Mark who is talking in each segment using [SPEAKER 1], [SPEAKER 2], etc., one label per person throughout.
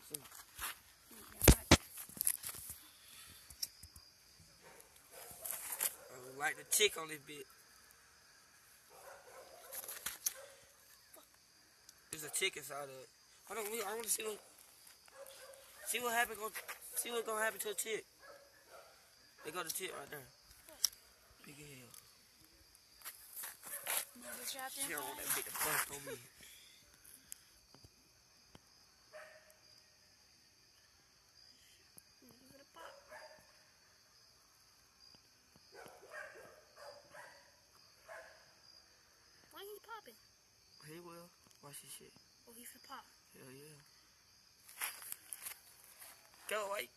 [SPEAKER 1] too. Like the tick on this bit. There's a tick inside of it. Hold on, I want to see what happened. See what's gonna happen to a tick. They got the tick right there. Big as hell. She don't want that bit to bust on me.
[SPEAKER 2] Why he popping?
[SPEAKER 1] He will. Watch this shit.
[SPEAKER 2] Oh, he's for pop.
[SPEAKER 1] Hell yeah. Go away.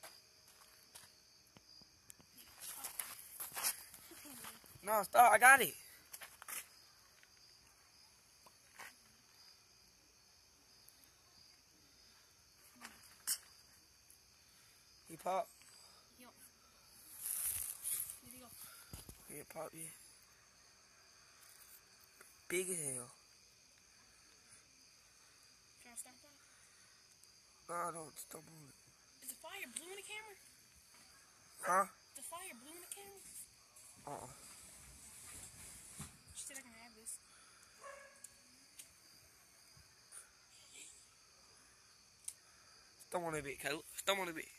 [SPEAKER 1] No, stop. I got it. He popped.
[SPEAKER 2] Yo. Where'd he go?
[SPEAKER 1] Yeah, pop, yeah. Big as hell.
[SPEAKER 2] Trying to start that?
[SPEAKER 1] No, don't stop on it.
[SPEAKER 2] Is the fire blue in the camera?
[SPEAKER 1] Huh?
[SPEAKER 2] Is the fire blue in the camera? She said I can have this.
[SPEAKER 1] Stop on that bit, Caleb. Stop on that bit.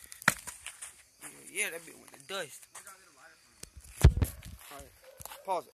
[SPEAKER 1] Yeah, that bit went to dust. Alright, pause it.